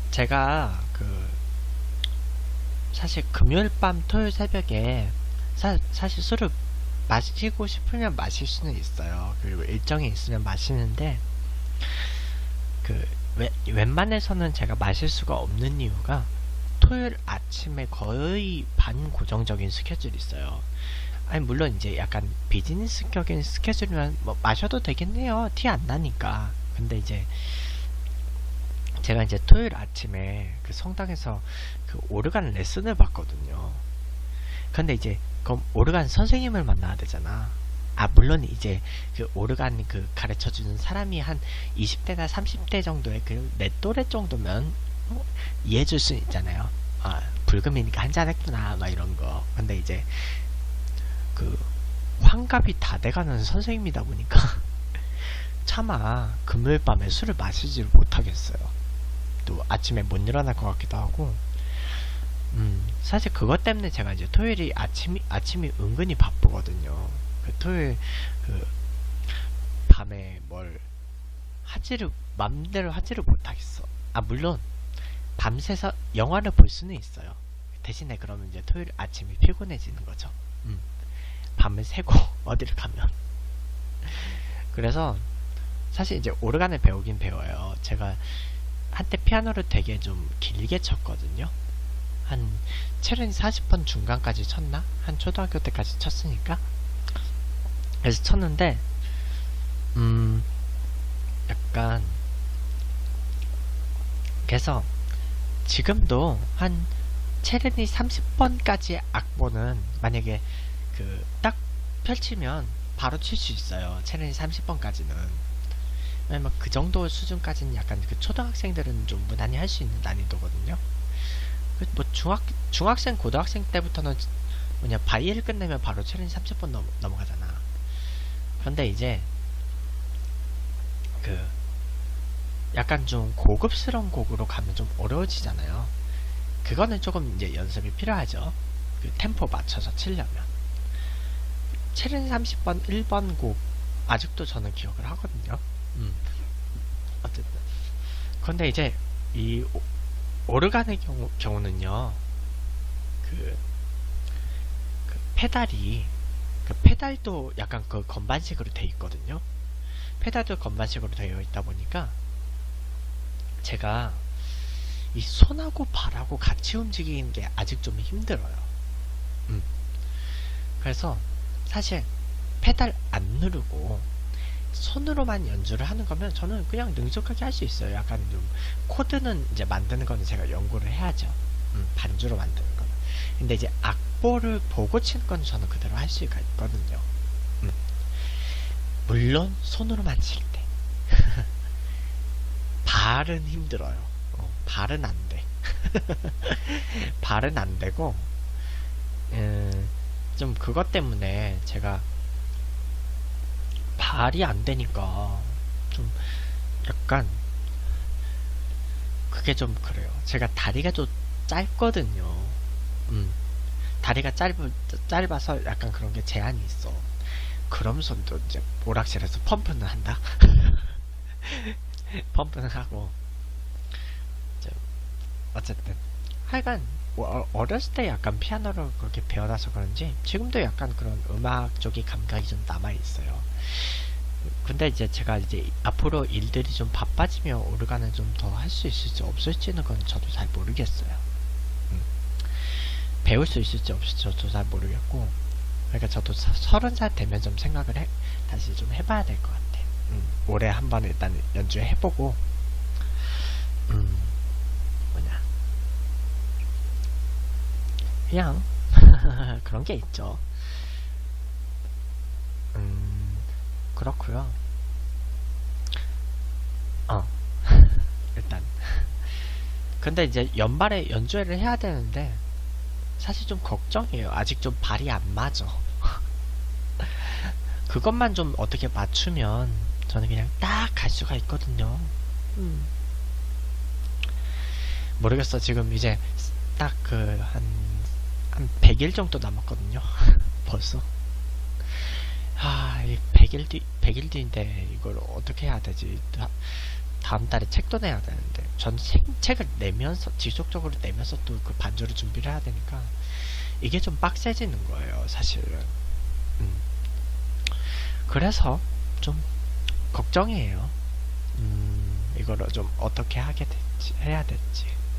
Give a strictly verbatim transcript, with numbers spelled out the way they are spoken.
제가 그 사실 금요일 밤 토요일 새벽에 사, 사실 술을 마시고 싶으면 마실 수는 있어요. 그리고 일정이 있으면 마시는데 그 웬, 웬만해서는 제가 마실 수가 없는 이유가 토요일 아침에 거의 반고정적인 스케줄이 있어요. 아니 물론 이제 약간 비즈니스격인 스케줄이면 뭐 마셔도 되겠네요. 티 안 나니까. 근데 이제 제가 이제 토요일 아침에 그 성당에서 그 오르간 레슨을 받거든요. 근데 이제 그럼 오르간 선생님을 만나야 되잖아. 아 물론 이제 그 오르간 그 가르쳐주는 사람이 한 이십 대나 삼십 대 정도의 그 내 또래 정도면 어, 이해해줄 수 있잖아요. 아 불금이니까 한잔 했구나 막 이런 거. 근데 이제 그 환갑이 다 돼가는 선생님이다 보니까 차마 금요일 밤에 술을 마시지를 못하겠어요. 또 아침에 못 일어날 것 같기도 하고. 음, 사실 그것 때문에 제가 이제 토요일이 아침이, 아침이 은근히 바쁘거든요. 그 토요일, 그, 밤에 뭘 하지를, 맘대로 하지를 못하겠어. 아, 물론, 밤새서 영화를 볼 수는 있어요. 대신에 그러면 이제 토요일 아침이 피곤해지는 거죠. 음, 밤을 새고, 어디를 가면. 그래서, 사실 이제 오르간을 배우긴 배워요. 제가 한때 피아노를 되게 좀 길게 쳤거든요. 한 체르니 사십 번 중간까지 쳤나? 한 초등학교 때까지 쳤으니까. 그래서 쳤는데 음 약간 그래서 지금도 한 체르니 삼십 번까지 악보는 만약에 그 딱 펼치면 바로 칠 수 있어요. 체르니 삼십 번까지는. 왜냐면 그 정도 수준까지는 약간 그 초등학생들은 좀 무난히 할 수 있는 난이도거든요. 뭐 중학 중학생 고등학생 때부터는 뭐냐 바이엘 끝내면 바로 체르니 삼십 번 넘, 넘어가잖아. 그런데 이제 그 약간 좀 고급스러운 곡으로 가면 좀 어려워지잖아요. 그거는 조금 이제 연습이 필요하죠. 그 템포 맞춰서 치려면. 체르니 삼십 번 일 번 곡 아직도 저는 기억을 하거든요. 음. 어쨌든 근데 이제 이 오르간의 경우, 경우는요, 그, 그 페달이, 그 페달도 약간 그 건반식으로 되어 있거든요. 페달도 건반식으로 되어 있다 보니까, 제가 이 손하고 발하고 같이 움직이는 게 아직 좀 힘들어요. 음. 그래서 사실 페달 안 누르고, 손으로만 연주를 하는 거면 저는 그냥 능숙하게 할 수 있어요. 약간 좀 코드는 이제 만드는 거는 제가 연구를 해야죠. 음, 반주로 만드는 거는. 근데 이제 악보를 보고 치는 건 저는 그대로 할 수가 있거든요. 음. 물론 손으로만 칠 때. 발은 힘들어요. 어, 발은 안 돼. 발은 안 되고 음, 좀 그것 때문에 제가 발이 안 되니까 좀 약간 그게 좀 그래요. 제가 다리가 좀 짧거든요. 음, 다리가 짧, 짧아서 약간 그런 게 제한이 있어. 그러면서 또 이제 오락실에서 펌프는 한다. 펌프는 하고 이제 어쨌든 하여간 어, 어렸을 때 약간 피아노를 그렇게 배워놔서 그런지 지금도 약간 그런 음악 쪽의 감각이 좀 남아있어요. 근데 이제 제가 이제 앞으로 일들이 좀 바빠지면 오르간을 좀 더 할 수 있을지 없을지는 건 저도 잘 모르겠어요. 음. 배울 수 있을지 없을지 저도 잘 모르겠고, 그러니까 저도 서른 살 되면 좀 생각을 해, 다시 좀 해봐야 될 것 같아. 음. 올해 한번 일단 연주해보고, 음, 뭐냐, 그냥 그런 게 있죠. 음, 그렇고요. 어, 일단 근데 이제 연말에 연주회를 해야 되는데 사실 좀 걱정이에요. 아직 좀 발이 안 맞아. 그것만 좀 어떻게 맞추면 저는 그냥 딱 갈 수가 있거든요. 음. 모르겠어. 지금 이제 딱 그 한 한 백 일 정도 남았거든요. 벌써. 아, 이 백 일 뒤, 백 일 뒤인데 이걸 어떻게 해야 되지? 다음 달에 책도 내야 되는데 전 책, 책을 내면서 지속적으로 내면서 또 그 반주를 준비를 해야 되니까 이게 좀 빡세지는 거예요, 사실은. 음. 그래서 좀 걱정이에요. 음, 이거를 좀 어떻게 하게 될지, 해야 될지.